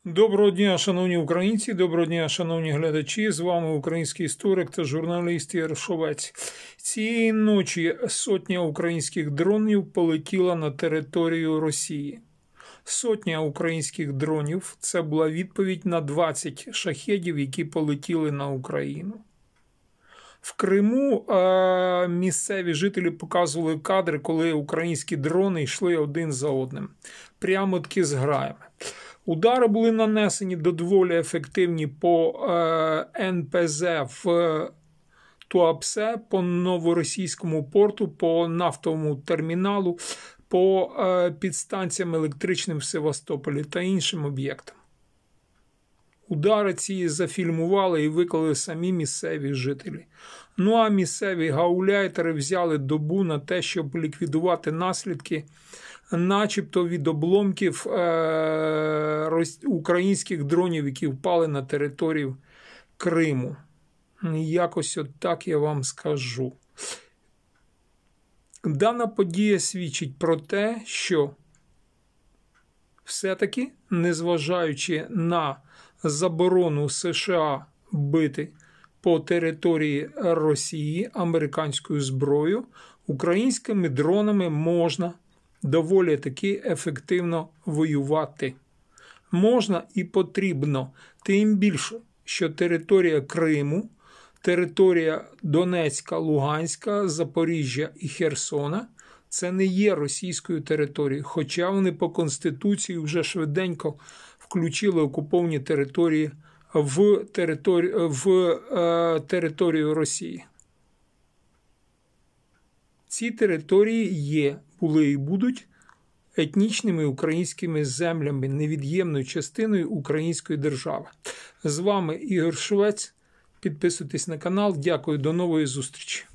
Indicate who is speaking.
Speaker 1: Доброго дня, шановні українці, доброго дня, шановні глядачі. З вами український історик та журналіст Єршовець. Цієї ночі сотня українських дронів полетіла на територію Росії. Сотня українських дронів – це була відповідь на 20 шахедів, які полетіли на Україну. В Криму місцеві жителі показували кадри, коли українські дрони йшли один за одним. Прямо-таки з граями. Удари були нанесені доволі ефективні по НПЗ в Туапсе, по Новоросійському порту, по нафтовому терміналу, по підстанціям електричним в Севастополі та іншим об'єктам. Удари ці зафільмували і виклали самі місцеві жителі. Ну а місцеві гауляйтери взяли добу на те, щоб ліквідувати наслідки начебто від обломків українських дронів, які впали на територію Криму. Якось от так я вам скажу. Дана подія свідчить про те, що все-таки, незважаючи на заборону США бити по території Росії американською зброєю, українськими дронами можна доволі таки ефективно воювати. Можна і потрібно, тим більше, що територія Криму, територія Донецька, Луганська, Запоріжжя і Херсона – це не є російською територією, хоча вони по Конституції вже швиденько включили окуповані території в територію Росії. Ці території є, були і будуть етнічними українськими землями, невід'ємною частиною української держави. З вами Ігор Швець. Підписуйтесь на канал. Дякую. До нової зустрічі.